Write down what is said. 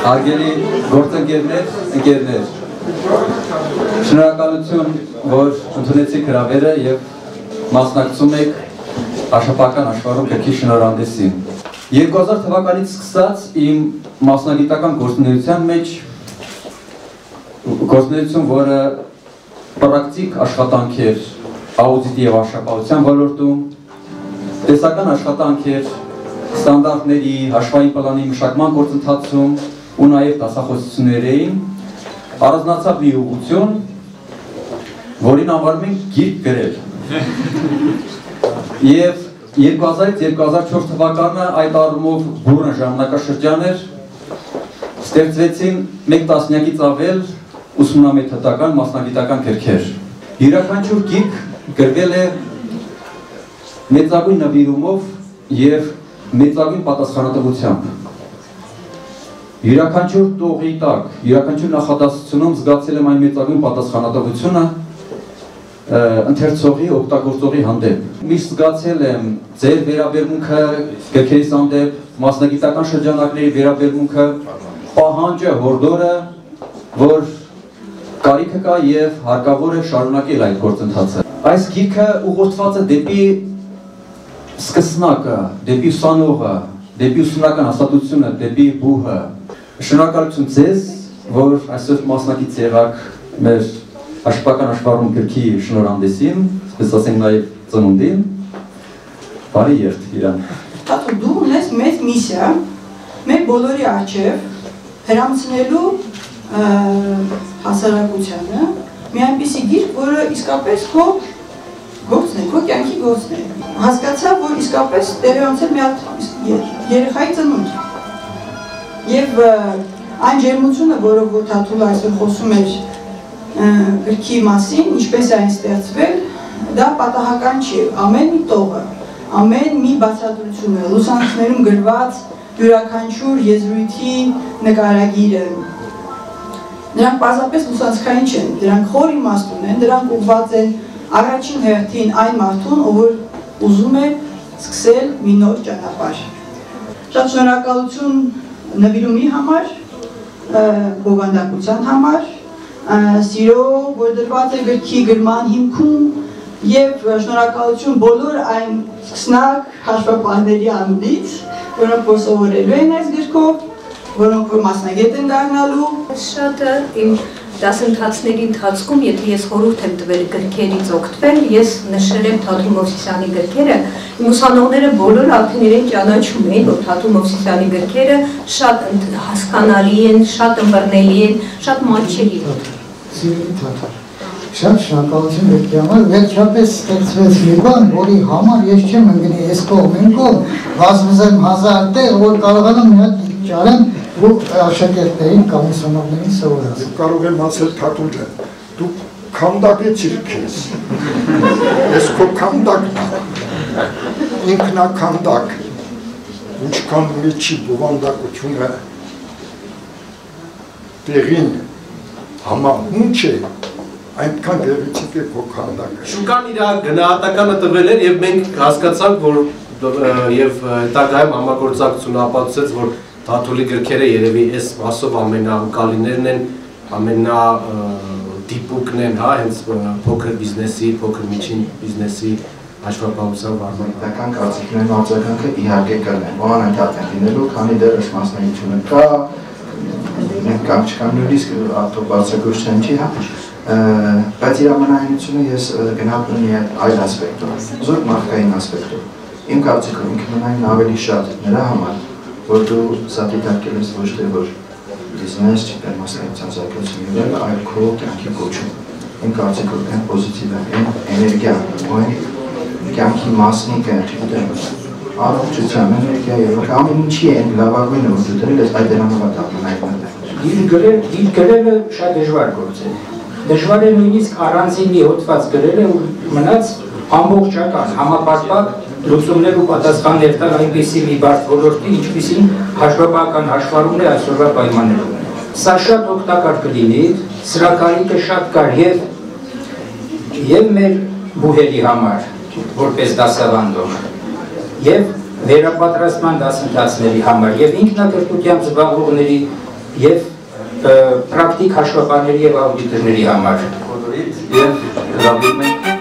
Հարգելի գործընկերներ, շնորհակալություն, որ ընդունեցիք հրավերը և մասնակցում եք Աշապական աշխարհում գրքի շնորհանդեսին։ 2000 թվականից սկսած իմ մասնագիտական գործունեության մեջ գործունեություն, որը պրակտիկ աշխատանք էր աուդիտի և արշապահության ոլորտում, տեսական աշխատանք էր ստանդարտների, հաշվային պլանի մշակման գործընթացում ու նաև դասախոսություններ էին, առանձնացավ մի ուղղություն, որին անվանում ենք գիրք գրել։ Եվ 2000-2004 թվականը այդ առումով բուռն ժամանակաշրջան էր, ստեղծվեցին մեկ տասնյակից ավել ուսումնամեթոդական մասնագիտական գրքեր։ Յուրաքանչյուր գիրք գրվել է մեծագույն նվիրումով և մեծագույն պատասխանատվությամբ։ Յուրաքանչյուր տողի տակ, յուրաքանչյուր նախադասությունում զգացել եմ այն մեծագույն պատասխանատվությունը ընթերցողի, օգտագործողի հանդեպ։ Միշտ զգացել եմ ձեր վերաբերմունքը գրքերիս հանդեպ, մասնագիտական շրջանակների վերաբերմունքը, պահանջը, հորդորը, որ կարիքը կա և հարկավոր է շարունակել այդ գործընթացը։ Այս գիրքը ուղղորդված է դեպի սկսնակը, դեպի ուսանողը, դեպի ուսումնական հաստատությունը, դեպի բուհը։ Շնորհակալություն ձեզ, որ այսօր մասնակից եղաք մեր Աշապական աշխարհում գրքի շնորհանդեսին, այսպես ասենք նաև ծնունդին։ Բարի երթ իրան։ Տատու դու ունես մեծ միսիա, մեր բոլորի առջև հրամցնելու հասարակությանը մի այնպիսի գիրք, որը իսկապես քո գործն է, քո կյանքի գործն է։ Հասկացա, որ իսկապես տեղի ունեցել մի հատ երեխայի ծնունդ։ Եվ այն ջերմությունը, որով որ Թաթուլը այսօր խոսում էր գրքի մասին, ինչպես է այն ստեղծվել, դա պատահական չի։ Ամեն մի տողը, ամեն մի բացատրությունը, լուսանցքներում գրված յուրաքանչյուր եզրույթի նկարագիրը, նրանք պարզապես լուսանցքային չեն, դրանք խոր իմաստ ունեն, դրանք ուղղված են առաջին հերթին այն մարդուն, ով որ ուզում է սկսել մի նոր ճանապարհ։ Շատ շնորհակալություն նվիրումի համար, բովանդակության համար, սիրո, որ դրված է գրքի գրման հիմքում և շնորհակալություն բոլոր այն սկսնակ հաշվապահների անունից, որոնք որ սովորելու են այս գրքով, որոնք որ մասնագետ են դառնալու։ Շատը իմ դասընթացների ընթացքում, եթե ես խորհուրդ եմ տվել գրքերից օգտվել, ես նշել եմ Թաթուլ Մովսիսյանի գրքերը, իմ ուսանողները բոլորը արդեն իրեն ճանաչում էին, որ Թաթուլ Մովսիսյանի գրքերը շատ հասկանալի են, շատ ըմբռնելի են, շատ մատչելի են։ Սիրելի Թաթուլ, շատ շնորհակալություն եք համար, վերջապես ստեղծվեց մի բան, որի համար ես չեմ ընկնի այս կողմ, այն կողմ, վազվզեմ 1000 տեղ, որ կարողանամ մի հատ ճարեմ ու աշակերտներին կամ ուսանողներին սովորել։ Կարող եմ ասել Թաթուլ ջան, դու քանդակեցիր քեզ։ Ես քո քանդակն եմ։ Ինքնականդակ։ Ինչքան միջի բովանդակությունը տեղին համահունչ է, այնքան գեղեցիկ է քո քանդակը։ Շուկան իր գնահատականը տվել էր և մենք հասկացանք, որ և հետագայում համագործակցությունը ապացուցեց, որ Թաթուլի գրքերը երևի այս մասով ամենաանկալիներն են, ամենադիպուկն են, հենց փոքր բիզնեսի, փոքր միջին բիզնեսի հաշվապահության վարմունքական կարծիքներն արձագանքը իհարկե կլինեն, անընդհատ են լինելու, քանի դեռ այս մասնագիտությունը կա, մենք կամ չկան նույնիսկ բարձրագործության չի, բայց իր ամենայնությունը ես գնահատում եմ այլ ասպեկտով, զուտ մարդկային ասպեկտով։ Իմ կարծիքով ինքնուրույն ավելի շատ նրա համար, որ դու սա դիտարկել ես ոչ թե որ բիզնես, չգիտեմ մասնագիտության զարգացումներ, այլ քո կյանքի կոչում։ Իմ կարծիքով այն պոզիտիվ է, այն էներգիա, այն կյանքի մասնիկը, չգիտեմ, առողջության էներգիա եւ ամեն ինչի այն լավագույնը որ դու դրել ես այդ դրանով Գիրք գրելը շատ դժվար գործ է։ Դժվար է նույնիսկ առանձին մի հոդված գրելը ու մնաց ամբողջական, համապարփակ լուծումներ ու պատասխաններ տալ այնպիսի մի բարդ ոլորտի, ինչպիսին հաշվապահական հաշվառումն է այսօրվա պայմաններում։ Սա շատ օգտակար կլինի, սրա կարիքը շատ կար եւ մեր բուհերի համար, որպես դասավանդող, եւ վերապատրաստման դասընթացների համար, եւ ինքնակրթությամբ զբաղվողների եւ պրակտիկ հաշվապահների եւ աուդիտորների համար։ Բոլորիդ եւ հրավիրում ենք